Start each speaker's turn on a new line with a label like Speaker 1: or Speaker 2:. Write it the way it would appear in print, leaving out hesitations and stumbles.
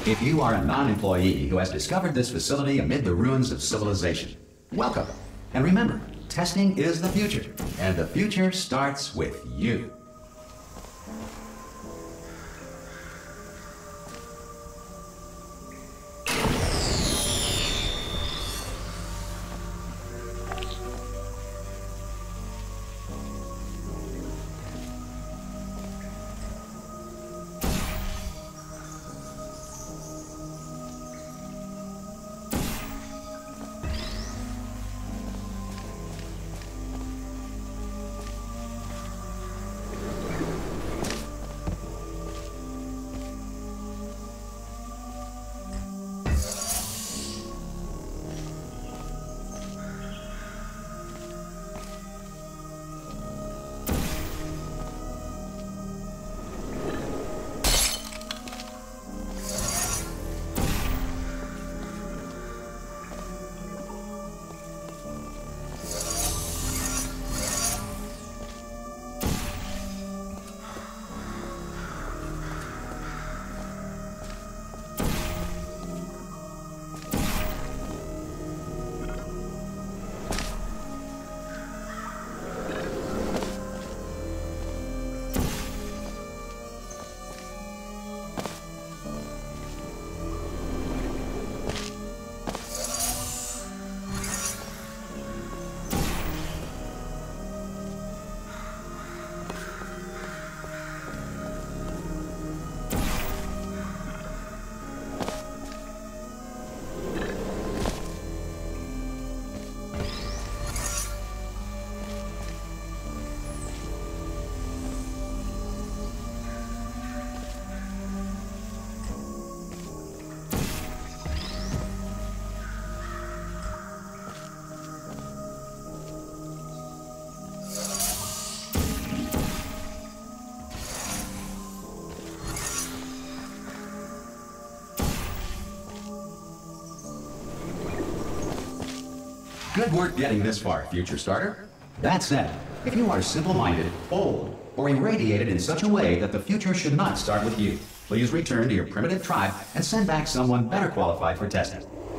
Speaker 1: If you are a non-employee who has discovered this facility amid the ruins of civilization, welcome. And remember, testing is the future, and the future starts with you. Good work getting this far, future starter. That said, if you are simple-minded, old, or irradiated in such a way that the future should not start with you, please return to your primitive tribe and send back someone better qualified for testing.